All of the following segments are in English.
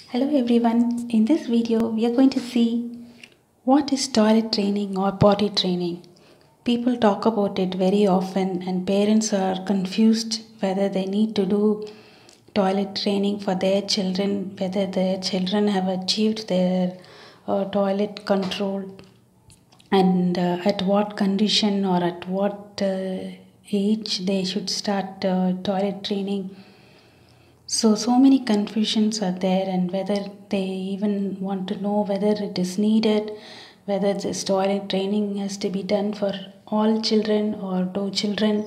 Hello everyone, in this video we are going to see what is toilet training or potty training. People talk about it very often and parents are confused whether they need to do toilet training for their children, whether their children have achieved their toilet control and at what condition or at what age they should start toilet training. So many confusions are there, and whether they even want to know whether it is needed, whether this toilet training has to be done for all children, or do children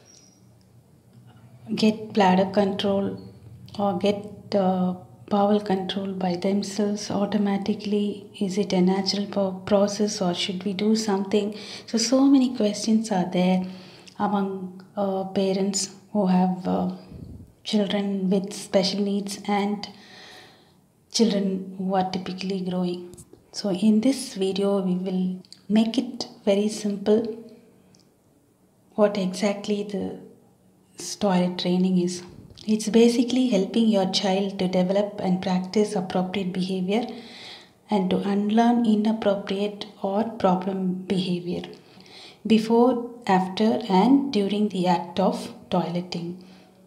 get bladder control or get bowel control by themselves automatically. Is it a natural process or should we do something? So many questions are there among parents who have children with special needs and children who are typically growing. So in this video we will make it very simple what exactly the toilet training is. It's basically helping your child to develop and practice appropriate behavior and to unlearn inappropriate or problem behavior before, after and during the act of toileting.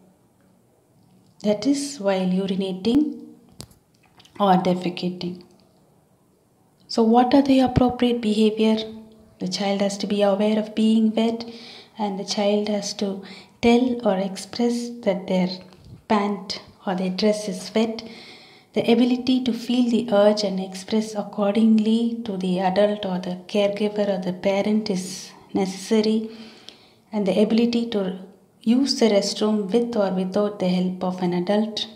That is while urinating or defecating. So what are the appropriate behavior? The child has to be aware of being wet, and the child has to tell or express that their pant or their dress is wet. The ability to feel the urge and express accordingly to the adult or the caregiver or the parent is necessary, and the ability to use the restroom with or without the help of an adult,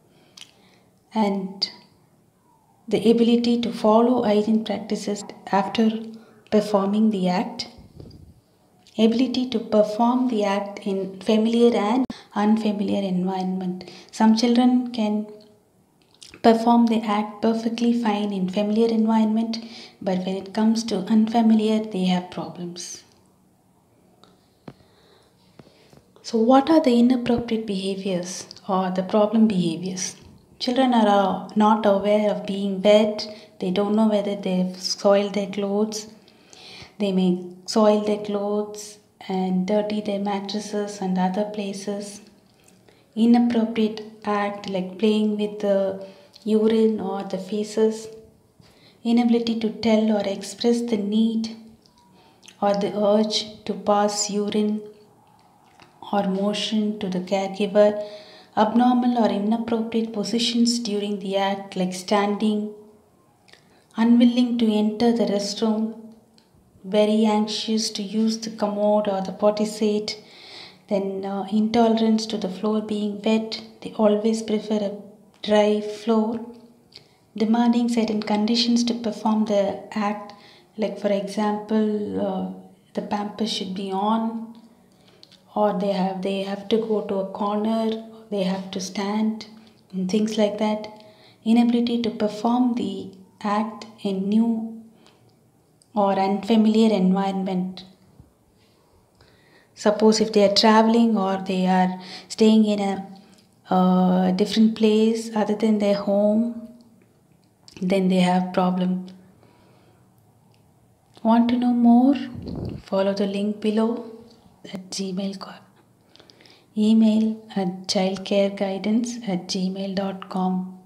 and the ability to follow hygiene practices after performing the act, ability to perform the act in familiar and unfamiliar environment. Some children can perform the act perfectly fine in familiar environment, but when it comes to unfamiliar they have problems. So what are the inappropriate behaviors or the problem behaviors? Children are not aware of being wet. They don't know whether they've soiled their clothes. They may soil their clothes and dirty their mattresses and other places. Inappropriate act like playing with the urine or the feces. Inability to tell or express the need or the urge to pass urine or motion to the caregiver, abnormal or inappropriate positions during the act like standing, unwilling to enter the restroom, very anxious to use the commode or the potty seat, then intolerance to the floor being wet, they always prefer a dry floor, demanding certain conditions to perform the act, like for example the pampers should be on, or they have to go to a corner, they have to stand, and things like that. Inability to perform the act in new or unfamiliar environment. Suppose if they are traveling or they are staying in a different place other than their home, then they have problem. Want to know more? Follow the link below at gmail.com. Email at childcareguidance@gmail.com.